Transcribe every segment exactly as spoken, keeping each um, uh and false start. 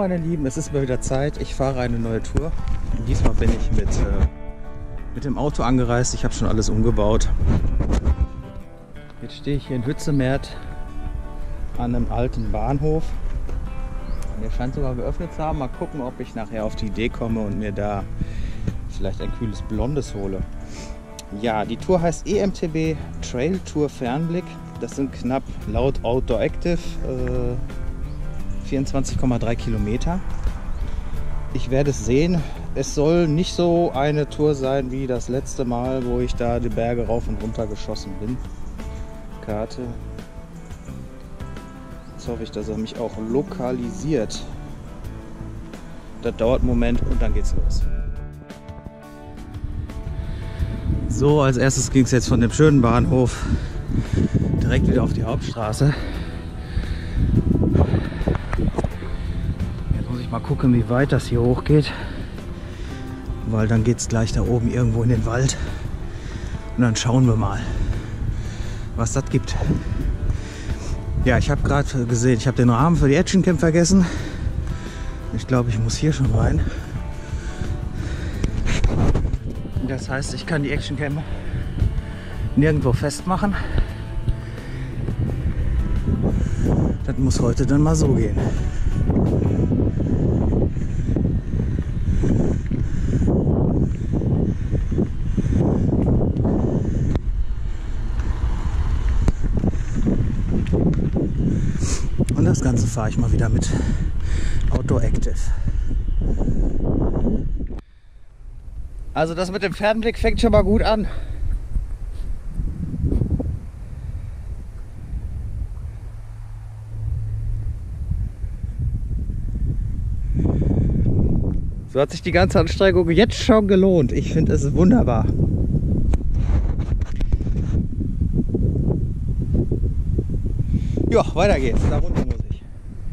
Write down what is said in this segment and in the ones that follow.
meine Lieben, es ist mal wieder Zeit. Ich fahre eine neue Tour. Diesmal bin ich mit, äh, mit dem Auto angereist. Ich habe schon alles umgebaut. Jetzt stehe ich hier in Hützemärt an einem alten Bahnhof. Der scheint sogar geöffnet zu haben. Mal gucken, ob ich nachher auf die Idee komme und mir da vielleicht ein kühles Blondes hole. Ja, die Tour heißt E M T B Trail Tour Fernblick. Das sind knapp laut Outdoor Active äh, vierundzwanzig Komma drei Kilometer. Ich werde es sehen. Es soll nicht so eine Tour sein wie das letzte Mal, wo ich da die Berge rauf und runter geschossen bin. Karte. Jetzt hoffe ich, dass er mich auch lokalisiert. Das dauert einen Moment und dann geht's los. So, als erstes ging es jetzt von dem schönen Bahnhof direkt wieder auf die Hauptstraße. Jetzt muss ich mal gucken, wie weit das hier hoch geht, weil dann geht es gleich da oben irgendwo in den Wald und dann schauen wir mal, was das gibt. Ja, ich habe gerade gesehen, ich habe den Rahmen für die Action Cam vergessen. Ich glaube, ich muss hier schon rein. Das heißt, ich kann die Action Cam nirgendwo festmachen. Das muss heute dann mal so gehen. Und das Ganze fahre ich mal wieder mit Outdoor Active. Also das mit dem Fernblick fängt schon mal gut an. So hat sich die ganze Anstrengung jetzt schon gelohnt. Ich finde es wunderbar. Ja, weiter geht's. Da runter muss ich.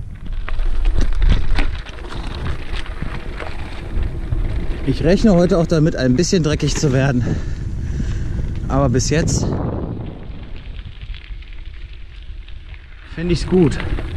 Ich rechne heute auch damit, ein bisschen dreckig zu werden. Aber bis jetzt finde ich es gut.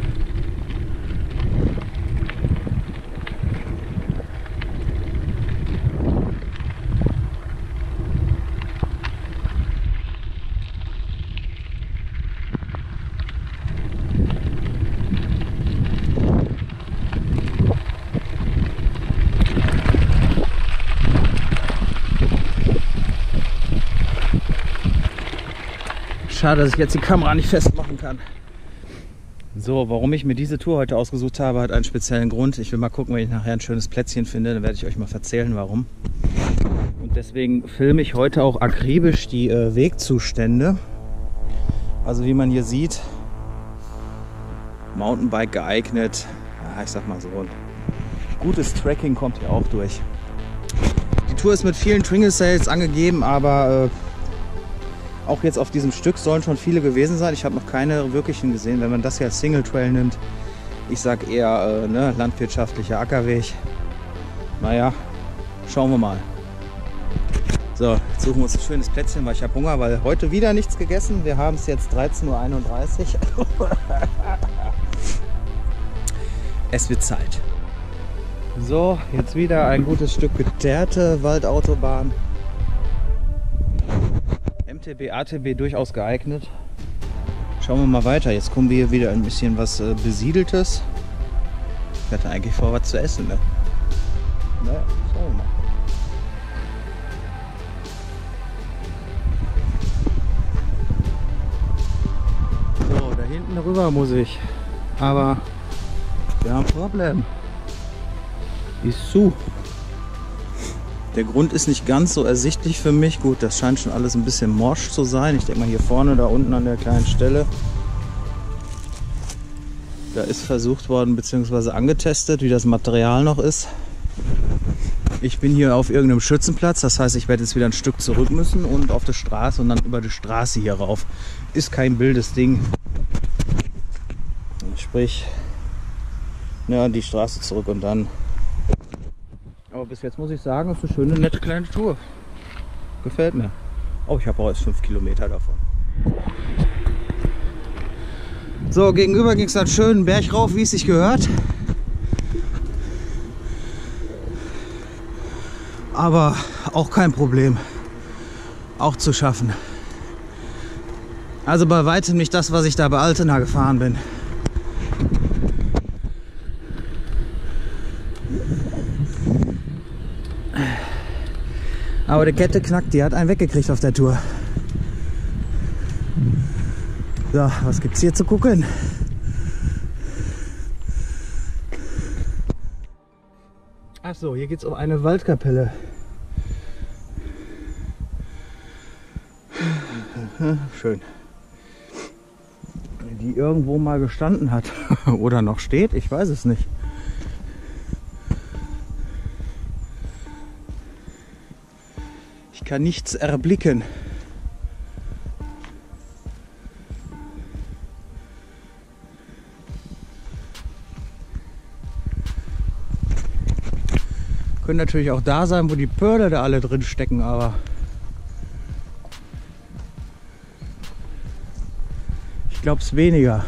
Schade, dass ich jetzt die Kamera nicht festmachen kann. So, warum ich mir diese Tour heute ausgesucht habe, hat einen speziellen Grund. Ich will mal gucken, wenn ich nachher ein schönes Plätzchen finde, dann werde ich euch mal erzählen, warum. Und deswegen filme ich heute auch akribisch die äh, Wegzustände. Also wie man hier sieht, Mountainbike geeignet. Ja, ich sag mal so, ein gutes Tracking kommt hier auch durch. Die Tour ist mit vielen Tringle Sales angegeben, aber äh, auch jetzt auf diesem Stück sollen schon viele gewesen sein. Ich habe noch keine wirklichen gesehen. Wenn man das hier als Single Trail nimmt, ich sag eher äh, ne, landwirtschaftlicher Ackerweg. Naja, schauen wir mal. So, jetzt suchen wir uns ein schönes Plätzchen, weil ich habe Hunger, weil heute wieder nichts gegessen. Wir haben es jetzt dreizehn Uhr einunddreißig. Es wird Zeit. So, jetzt wieder ein gutes Stück geteerte Waldautobahn. M T B, A T B durchaus geeignet. Schauen wir mal weiter. Jetzt kommen wir hier wieder ein bisschen was äh, Besiedeltes. Ich hatte eigentlich vor, was zu essen. Ne? Naja, schauen wir mal. So, da hinten rüber muss ich. Aber wir haben ein Problem. Die ist zu. Der Grund ist nicht ganz so ersichtlich für mich. Gut, das scheint schon alles ein bisschen morsch zu sein. Ich denke mal hier vorne, da unten an der kleinen Stelle. Da ist versucht worden bzw. angetestet, wie das Material noch ist. Ich bin hier auf irgendeinem Schützenplatz. Das heißt, ich werde jetzt wieder ein Stück zurück müssen und auf die Straße und dann über die Straße hier rauf. Ist kein wildes Ding. Sprich, ja, die Straße zurück und dann. Aber bis jetzt muss ich sagen, es ist eine schöne, nette kleine Tour. Gefällt mir. Oh, ich habe auch jetzt fünf Kilometer davon. So, gegenüber ging es dann schön Berg rauf, wie es sich gehört. Aber auch kein Problem. Auch zu schaffen. Also bei weitem nicht das, was ich da bei Altena gefahren bin. Aber die Kette knackt, die hat einen weggekriegt auf der Tour. So, was gibt's hier zu gucken? Ach so, hier geht's um eine Waldkapelle. Schön. Die irgendwo mal gestanden hat. Oder noch steht, ich weiß es nicht. Ich kann nichts erblicken. Können natürlich auch da sein, wo die Pörle da alle drin stecken, aber ich glaube es weniger.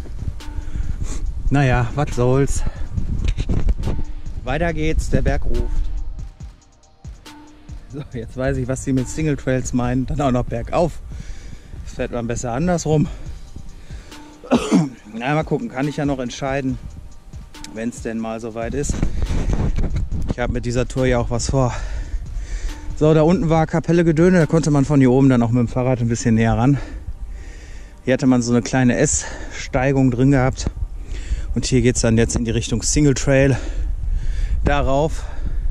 Naja, was soll's. Weiter geht's, der Berg ruft. So, jetzt weiß ich, was sie mit Single Trails meinen. Dann auch noch bergauf. Das fährt man besser andersrum. Na, mal gucken, kann ich ja noch entscheiden, wenn es denn mal soweit ist. Ich habe mit dieser Tour ja auch was vor. So, da unten war Kapelle Gedöne, da konnte man von hier oben dann auch mit dem Fahrrad ein bisschen näher ran. Hier hatte man so eine kleine S-Steigung drin gehabt. Und hier geht es dann jetzt in die Richtung Single Trail. Darauf.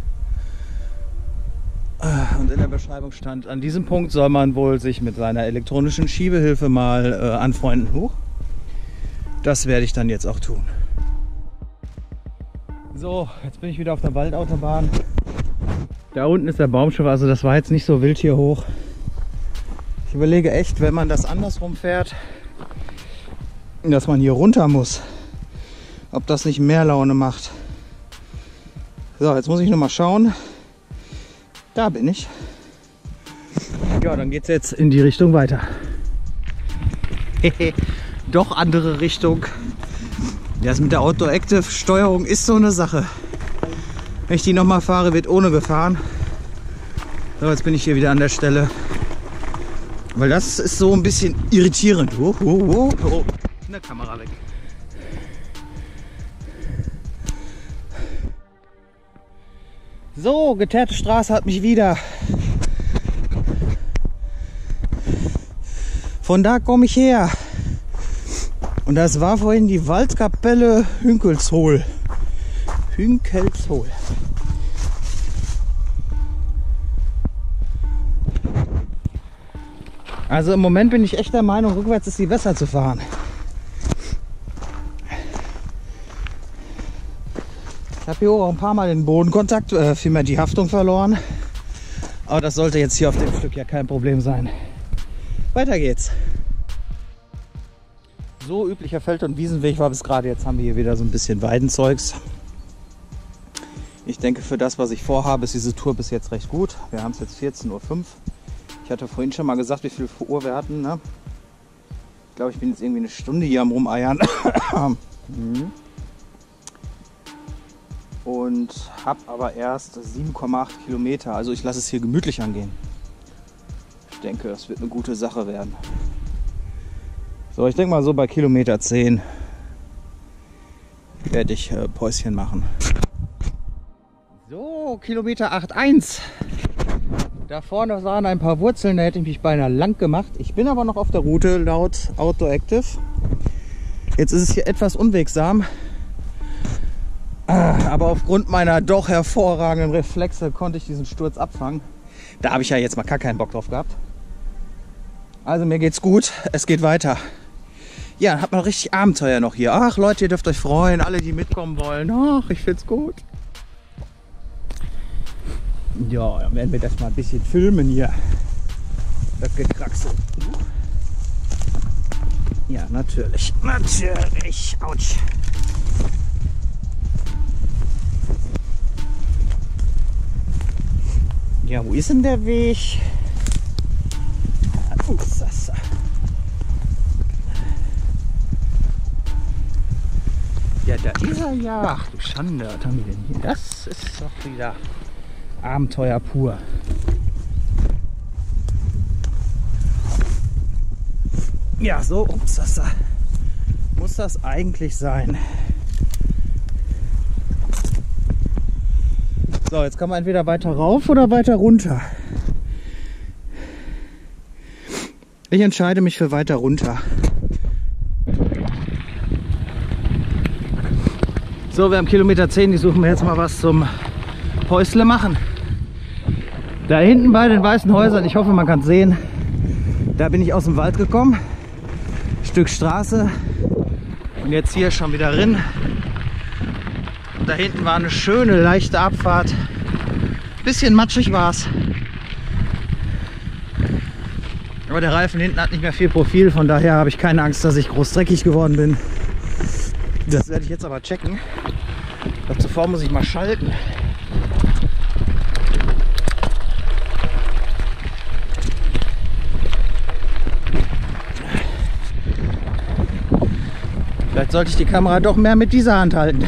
Und in der Beschreibung stand, an diesem Punkt soll man wohl sich mit seiner elektronischen Schiebehilfe mal äh, anfreunden. Huch. Das werde ich dann jetzt auch tun. So, jetzt bin ich wieder auf der Waldautobahn. Da unten ist der Baumschiff, also das war jetzt nicht so wild hier hoch. Ich überlege echt, wenn man das andersrum fährt, dass man hier runter muss, ob das nicht mehr Laune macht. So, jetzt muss ich noch mal schauen. Da bin ich. Ja, dann geht es jetzt in die Richtung weiter. Doch andere Richtung. Das mit der Outdoor Active Steuerung ist so eine Sache. Wenn ich die nochmal fahre, wird ohne gefahren. So, jetzt bin ich hier wieder an der Stelle. Weil das ist so ein bisschen irritierend. Oh, oh, oh, oh. In der Kamera weg. So, geteerte Straße hat mich wieder. Von da komme ich her. Und das war vorhin die Waldkapelle Hünkelshohl. Hünkelshohl. Also im Moment bin ich echt der Meinung, rückwärts ist die besser zu fahren. Ich habe hier auch ein paar Mal den Bodenkontakt, äh, vielmehr die Haftung verloren. Aber das sollte jetzt hier auf dem Stück ja kein Problem sein. Weiter geht's. So üblicher Feld- und Wiesenweg war bis gerade. Jetzt haben wir hier wieder so ein bisschen Weidenzeugs. Ich denke, für das, was ich vorhabe, ist diese Tour bis jetzt recht gut. Wir haben es jetzt vierzehn Uhr fünf. Ich hatte vorhin schon mal gesagt, wie viel Uhr wir hatten. Ne? Ich glaube, ich bin jetzt irgendwie eine Stunde hier am Rumeiern. mhm. Und habe aber erst sieben Komma acht Kilometer. Also ich lasse es hier gemütlich angehen. Ich denke, das wird eine gute Sache werden. So, ich denke mal so bei Kilometer zehn werde ich äh, Päuschen machen. So, Kilometer acht Komma eins. Da vorne waren ein paar Wurzeln, da hätte ich mich beinahe lang gemacht. Ich bin aber noch auf der Route laut Outdoor Active. Jetzt ist es hier etwas unwegsam. Aber aufgrund meiner doch hervorragenden Reflexe konnte ich diesen Sturz abfangen. Da habe ich ja jetzt mal gar keinen Bock drauf gehabt. Also mir geht's gut, es geht weiter. Ja, hat man richtig Abenteuer noch hier. Ach Leute, ihr dürft euch freuen, alle die mitkommen wollen. Ach, ich find's gut. Ja, dann werden wir das mal ein bisschen filmen hier. Das Gekraxel. Ja, natürlich. Natürlich. Autsch. Ja, wo ist denn der Weg? Ja, da ist er ja. Ach du Schande, was haben wir denn hier? Das ist doch wieder Abenteuer pur. Ja, so ups, das muss das eigentlich sein. So, jetzt kann man entweder weiter rauf oder weiter runter. Ich entscheide mich für weiter runter. So, wir haben Kilometer zehn, die suchen wir jetzt mal was zum Päusle machen. Da hinten bei den weißen Häusern, ich hoffe man kann es sehen, da bin ich aus dem Wald gekommen. Stück Straße und jetzt hier schon wieder rein. Und da hinten war eine schöne leichte Abfahrt. Bisschen matschig war es. Aber der Reifen hinten hat nicht mehr viel Profil, von daher habe ich keine Angst, dass ich groß dreckig geworden bin. Das werde ich jetzt aber checken. Doch zuvor muss ich mal schalten. Vielleicht sollte ich die Kamera doch mehr mit dieser Hand halten.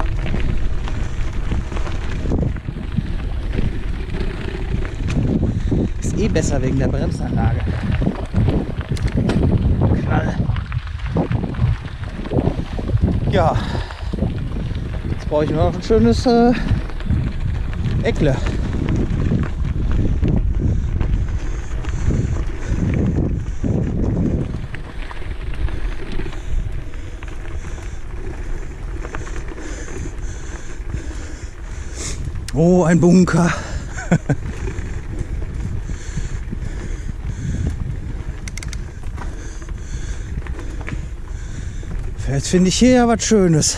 Ist eh besser wegen der Bremsanlage. Knall. Ja, jetzt brauche ich nur noch ein schönes äh, Eckle. Oh, ein Bunker. Jetzt finde ich hier ja was Schönes.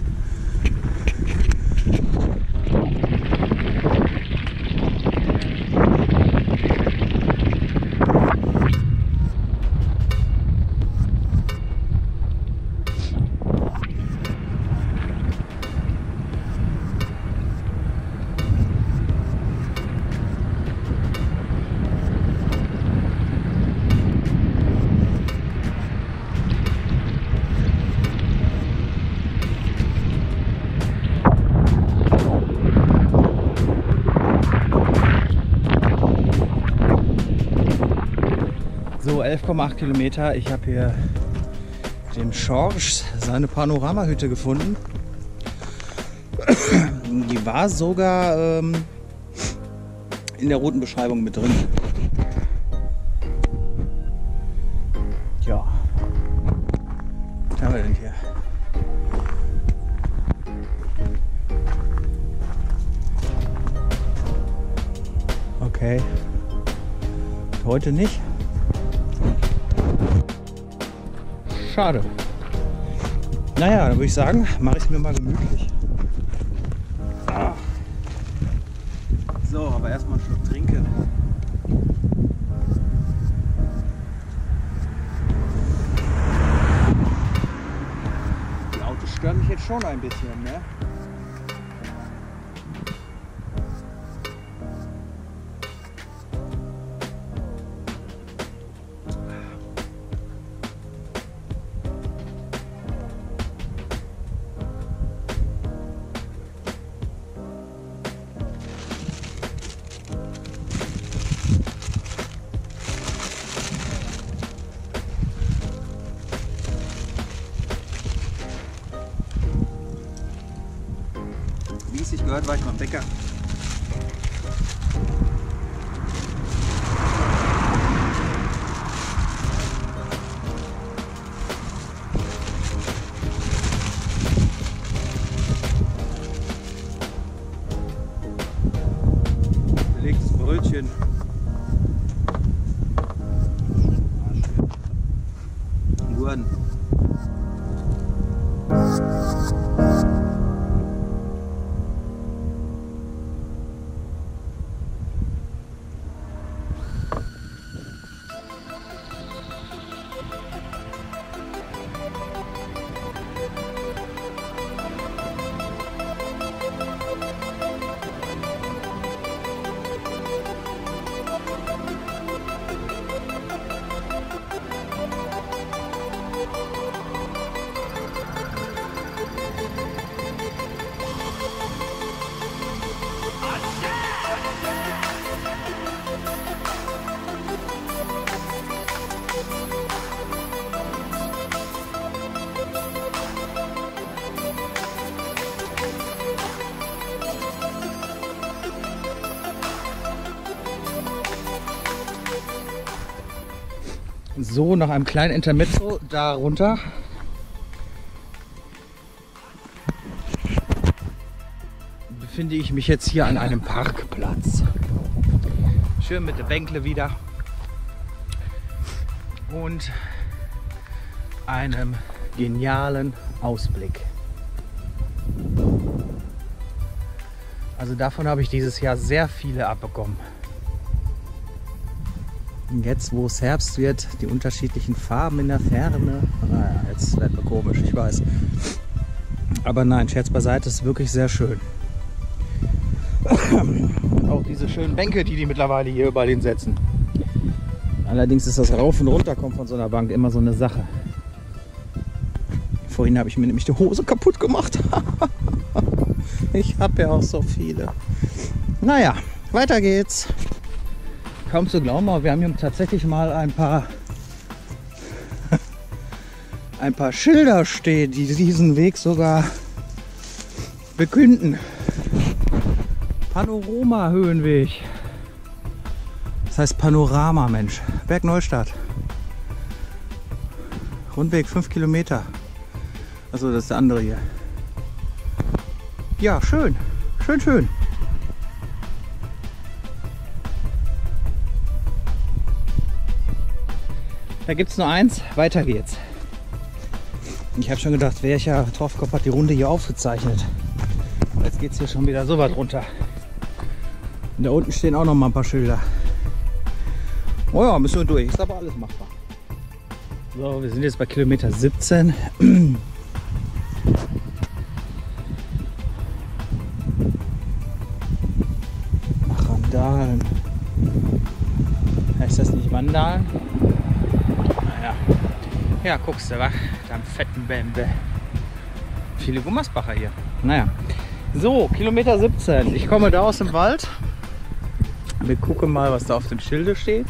So, elf Komma acht Kilometer. Ich habe hier dem Schorsch seine Panoramahütte gefunden. Die war sogar ähm, in der Routenbeschreibung mit drin. Ja. Was haben wir denn hier? Okay. Heute nicht. Schade. Naja, dann würde ich sagen, mache ich es mir mal gemütlich. Ah. So, aber erstmal einen Schluck trinken. Die Autos stören mich jetzt schon ein bisschen, ne? Wie es sich gehört, war ich beim Bäcker. Belegtes Brötchen. Gurken. So, nach einem kleinen Intermezzo darunter befinde ich mich jetzt hier an einem Parkplatz. Schön mit der Bänkle wieder und einem genialen Ausblick. Also davon habe ich dieses Jahr sehr viele abbekommen. Und jetzt, wo es Herbst wird, die unterschiedlichen Farben in der Ferne. Naja, jetzt wird mir komisch, ich weiß. Aber nein, Scherz beiseite, ist wirklich sehr schön. Und auch diese schönen Bänke, die die mittlerweile hier überall hinsetzen. Allerdings ist das Rauf- und Runterkommen von so einer Bank immer so eine Sache. Vorhin habe ich mir nämlich die Hose kaputt gemacht. Ich habe ja auch so viele. Naja, weiter geht's. Kaum zu glauben, aber wir haben hier tatsächlich mal ein paar ein paar Schilder stehen, die diesen Weg sogar bekünden. Panorama-Höhenweg. Das heißt Panorama, Mensch. Berg Neustadt. Rundweg fünf Kilometer. Also das ist der andere hier. Ja, schön. Schön, schön. Da gibt es nur eins, weiter geht's. Ich habe schon gedacht, welcher Torfkopf hat die Runde hier aufgezeichnet. Jetzt geht es hier schon wieder so weit runter. Und da unten stehen auch noch mal ein paar Schilder. Oh ja, müssen wir durch. Ist aber alles machbar. So, wir sind jetzt bei Kilometer siebzehn. Ach, Randalen. Heißt das nicht Vandalen? Naja. Ja, guckst du, wa? Da am fetten Bämbe. Viele Gummersbacher hier. Naja. So, Kilometer siebzehn. Ich komme da aus dem Wald. Wir gucken mal, was da auf dem Schilde steht.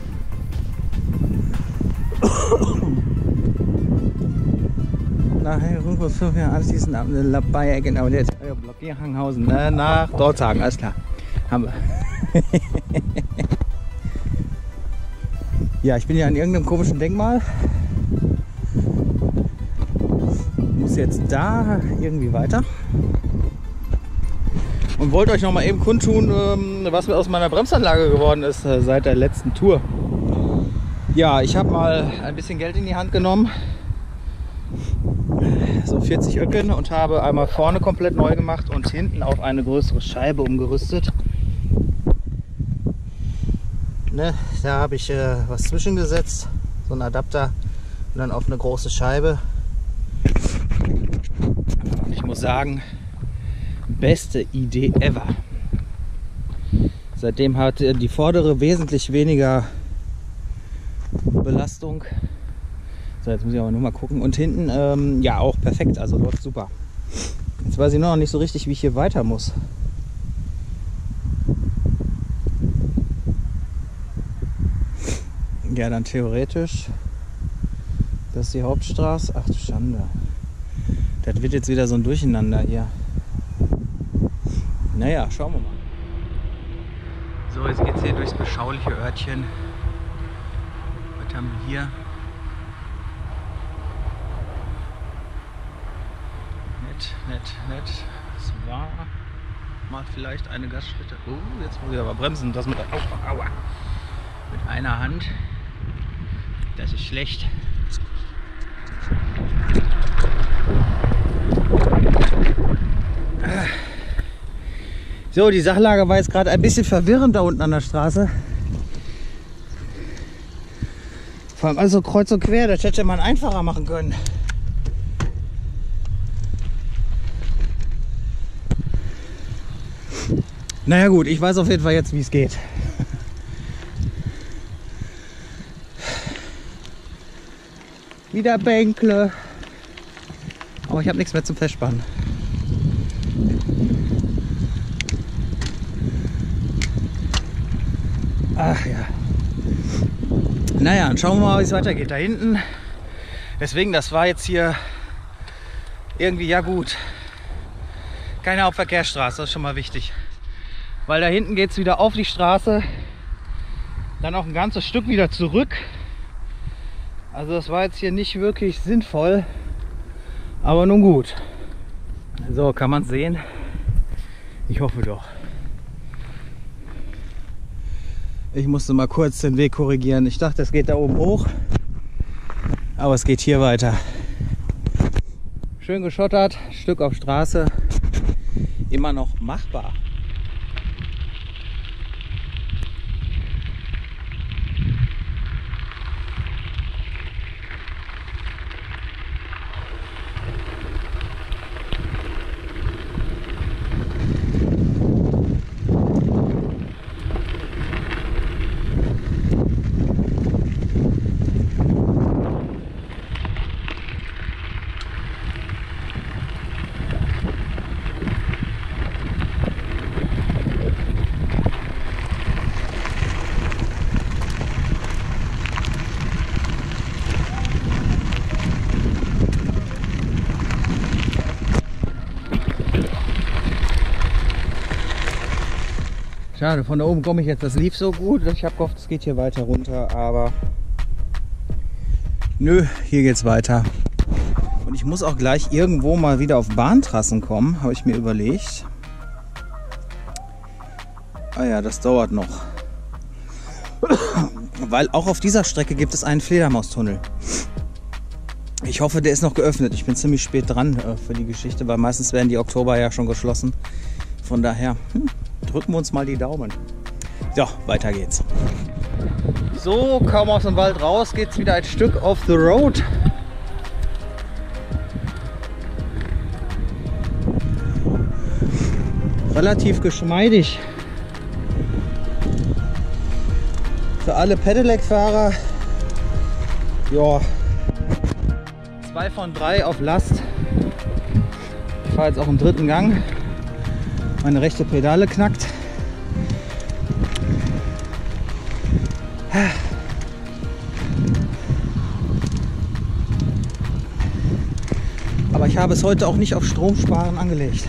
Nachher rüber fünf Jahre anschließend ab dabei, genau, jetzt Blockier Hanghausen äh, nach Dorthagen, alles klar. Haben wir. Ja, ich bin ja an irgendeinem komischen Denkmal. Muss jetzt da irgendwie weiter. Und wollte euch noch mal eben kundtun, was mir aus meiner Bremsanlage geworden ist seit der letzten Tour. Ja, ich habe mal ein bisschen Geld in die Hand genommen, so vierzig Öcken, und habe einmal vorne komplett neu gemacht und hinten auf eine größere Scheibe umgerüstet. Ne, da habe ich äh, was zwischengesetzt, so ein Adapter, und dann auf eine große Scheibe. Und ich muss sagen, beste Idee ever. Seitdem hat die vordere wesentlich weniger Belastung. So, jetzt muss ich aber nur mal gucken. Und hinten, ähm, ja, auch perfekt, also läuft super. Jetzt weiß ich noch nicht so richtig, wie ich hier weiter muss. Ja, dann theoretisch, das ist die Hauptstraße. Ach du Schande. Das wird jetzt wieder so ein Durcheinander hier. Naja, schauen wir mal. So, jetzt geht es hier durchs beschauliche Örtchen. Was haben wir hier? Nett, nett, nett. Das war mal vielleicht eine Gaststätte. Oh, jetzt muss ich aber bremsen. Das mit, aua, aua. Mit einer Hand. Das ist schlecht. So, die Sachlage war jetzt gerade ein bisschen verwirrend da unten an der Straße. Vor allem also kreuz und quer, das hätte man einfacher machen können. Naja gut, ich weiß auf jeden Fall jetzt, wie es geht. Wieder Bänkle. Aber ich habe nichts mehr zum Festspannen. Ach ja. Naja, dann schauen wir mal, wie es weitergeht. Da hinten. Deswegen, das war jetzt hier irgendwie, ja gut, keine Hauptverkehrsstraße, das ist schon mal wichtig. Weil da hinten geht es wieder auf die Straße, dann auch ein ganzes Stück wieder zurück. Also das war jetzt hier nicht wirklich sinnvoll, aber nun gut. So, kann man sehen? Ich hoffe doch. Ich musste mal kurz den Weg korrigieren. Ich dachte, es geht da oben hoch, aber es geht hier weiter. Schön geschottert, Stück auf Straße, immer noch machbar. Schade, von da oben komme ich jetzt, das lief so gut. Ich habe gehofft, es geht hier weiter runter, aber nö, hier geht's weiter. Und ich muss auch gleich irgendwo mal wieder auf Bahntrassen kommen, habe ich mir überlegt. Ah ja, das dauert noch. Weil auch auf dieser Strecke gibt es einen Fledermaustunnel. Ich hoffe, der ist noch geöffnet. Ich bin ziemlich spät dran äh, für die Geschichte, weil meistens werden die Oktober ja schon geschlossen. Von daher hm, drücken wir uns mal die Daumen. So, weiter geht's. So, kaum aus dem Wald raus, geht's wieder ein Stück off the road. Relativ geschmeidig. Für alle Pedelec-Fahrer, ja, zwei von drei auf Last. Ich fahre jetzt auch im dritten Gang. Meine rechte Pedale knackt. Aber ich habe es heute auch nicht auf Stromsparen angelegt.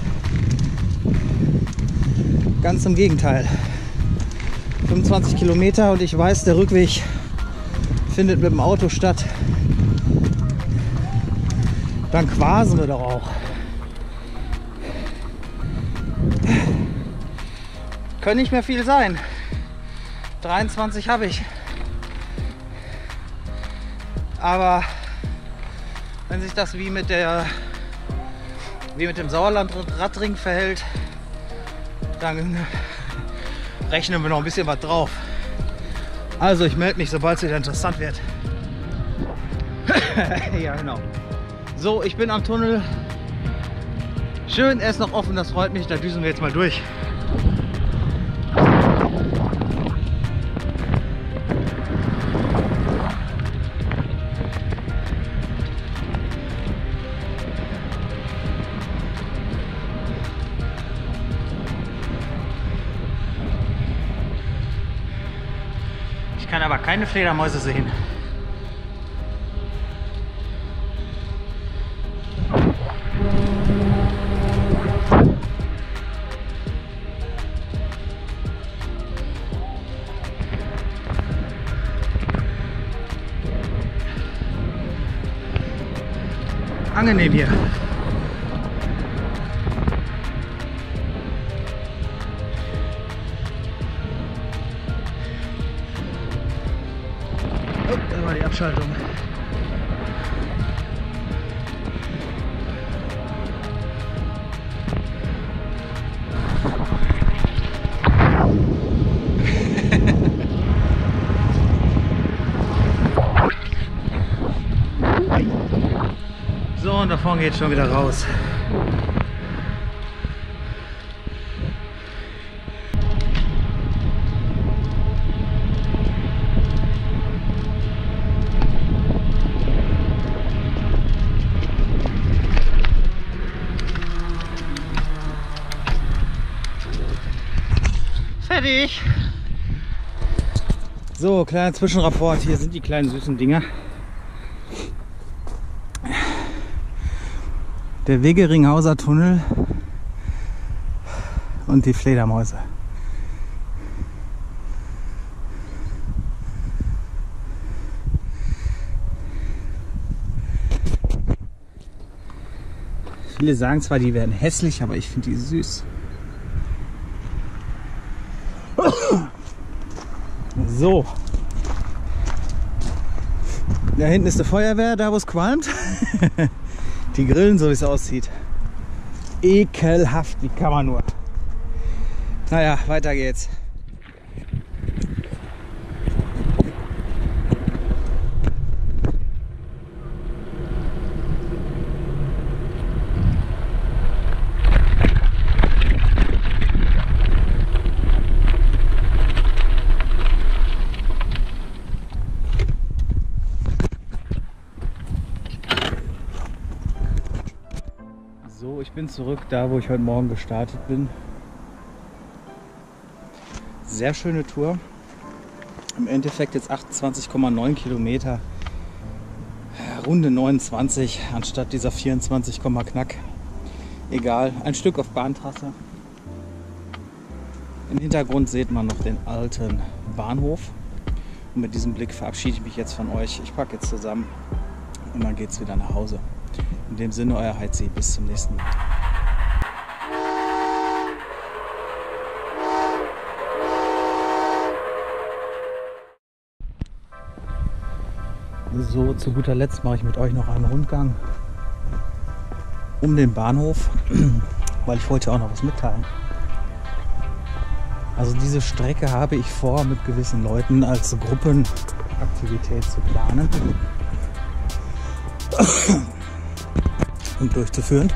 Ganz im Gegenteil. fünfundzwanzig Kilometer und ich weiß, der Rückweg findet mit dem Auto statt. Dann quasen wir doch auch. Können nicht mehr viel sein. dreiundzwanzig habe ich. Aber wenn sich das wie mit der wie mit dem Sauerland-Radring verhält, dann rechnen wir noch ein bisschen was drauf. Also ich melde mich, sobald es wieder interessant wird. Ja, genau. So, ich bin am Tunnel. Schön, er ist noch offen, das freut mich. Da düsen wir jetzt mal durch. Ich kann aber keine Fledermäuse sehen. Angenehm hier. Oh, da war die Abschaltung. So, und davon geht schon wieder raus. Fertig! So, kleiner Zwischenrapport. Hier sind die kleinen süßen Dinger. Der Wegeringhauser Tunnel und die Fledermäuse. Viele sagen zwar, die werden hässlich, aber ich finde die süß. So. Da hinten ist die Feuerwehr, da wo es qualmt. Die grillen, so wie es aussieht. Ekelhaft, wie kann man nur. Naja, weiter geht's. So, ich bin zurück da, wo ich heute Morgen gestartet bin. Sehr schöne Tour. Im Endeffekt jetzt achtundzwanzig Komma neun Kilometer. Runde neunundzwanzig anstatt dieser vierundzwanzig, knack. Egal, ein Stück auf Bahntrasse. Im Hintergrund sieht man noch den alten Bahnhof. Und mit diesem Blick verabschiede ich mich jetzt von euch. Ich packe jetzt zusammen und dann geht es wieder nach Hause. In dem Sinne, euer Heizi. Bis zum nächsten Mal. So, zu guter Letzt mache ich mit euch noch einen Rundgang um den Bahnhof, weil ich wollte auch noch was mitteilen. Also diese Strecke habe ich vor, mit gewissen Leuten als Gruppenaktivität zu planen und durchzuführen.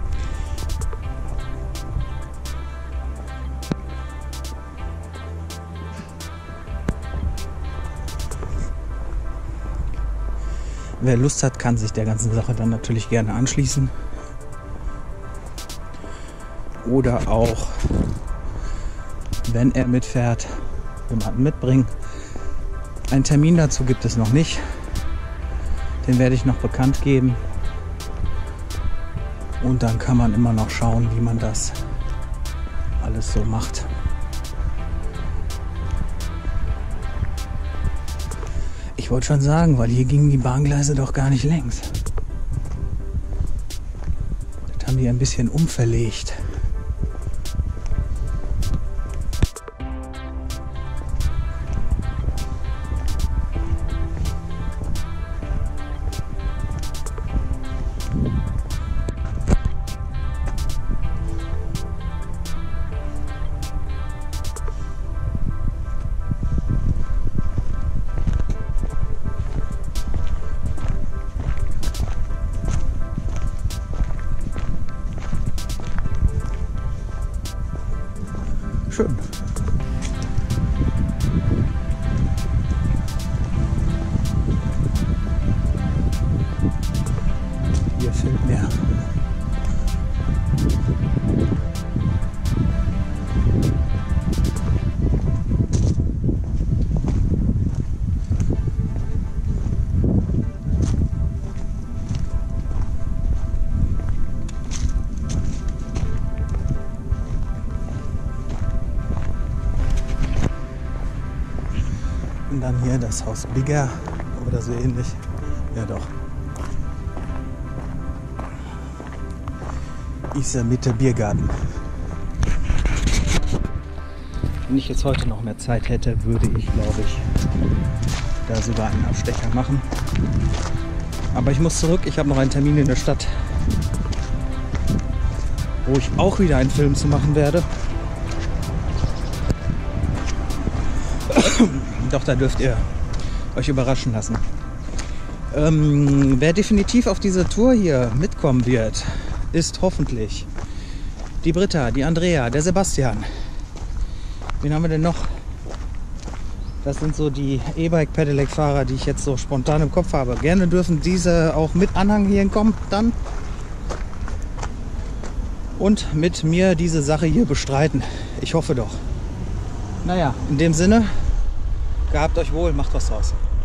Wer Lust hat, kann sich der ganzen Sache dann natürlich gerne anschließen. Oder auch, wenn er mitfährt, jemanden mitbringen. Einen Termin dazu gibt es noch nicht. Den werde ich noch bekannt geben. Und dann kann man immer noch schauen, wie man das alles so macht. Ich wollte schon sagen, weil hier gingen die Bahngleise doch gar nicht längs. Das haben die ein bisschen umverlegt. Schön. Hier fehlt mir. Und dann hier das Haus Bigger oder so ähnlich. Ja doch. Isar Mitte Biergarten. Wenn ich jetzt heute noch mehr Zeit hätte, würde ich, glaube ich, da sogar einen Abstecher machen. Aber ich muss zurück. Ich habe noch einen Termin in der Stadt, wo ich auch wieder einen Film zu machen werde. Doch, da dürft ihr euch überraschen lassen. Ähm, wer definitiv auf diese Tour hier mitkommen wird, ist hoffentlich die Britta, die Andrea, der Sebastian. Wen haben wir denn noch? Das sind so die E-Bike-Pedelec-Fahrer, die ich jetzt so spontan im Kopf habe. Gerne dürfen diese auch mit Anhang hierhin kommen dann. Und mit mir diese Sache hier bestreiten. Ich hoffe doch. Naja, in dem Sinne, gehabt euch wohl, macht was draus.